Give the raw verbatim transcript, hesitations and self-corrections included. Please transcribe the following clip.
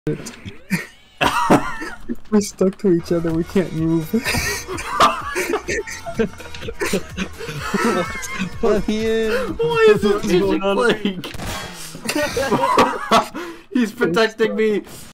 We're stuck to each other, we can't move. Let me in! Why is it such a plague? He's protecting me!